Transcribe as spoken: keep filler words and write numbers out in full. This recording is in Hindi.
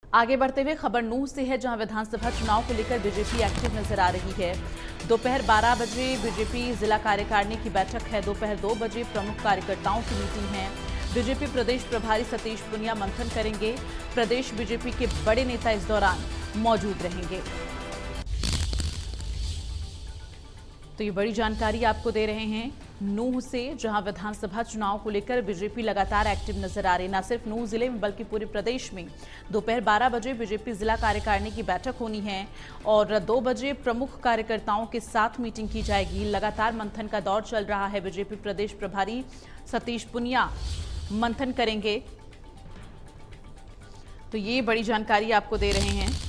आगे बढ़ते हुए खबर नूंह से है, जहां विधानसभा चुनाव को लेकर बीजेपी एक्टिव नजर आ रही है। दोपहर बारह बजे बीजेपी जिला कार्यकारिणी की बैठक है। दोपहर दो बजे प्रमुख कार्यकर्ताओं की मीटिंग है। बीजेपी प्रदेश प्रभारी सतीश पुनिया मंथन करेंगे। प्रदेश बीजेपी के बड़े नेता इस दौरान मौजूद रहेंगे। तो ये बड़ी जानकारी आपको दे रहे हैं नूंह से, जहां विधानसभा चुनाव को लेकर बीजेपी लगातार एक्टिव नजर आ रही है। न सिर्फ नूंह जिले में बल्कि पूरे प्रदेश में दोपहर बारह बजे बीजेपी जिला कार्यकारिणी की बैठक होनी है और दो बजे प्रमुख कार्यकर्ताओं के साथ मीटिंग की जाएगी। लगातार मंथन का दौर चल रहा है। बीजेपी प्रदेश प्रभारी सतीश पुनिया मंथन करेंगे। तो ये बड़ी जानकारी आपको दे रहे हैं।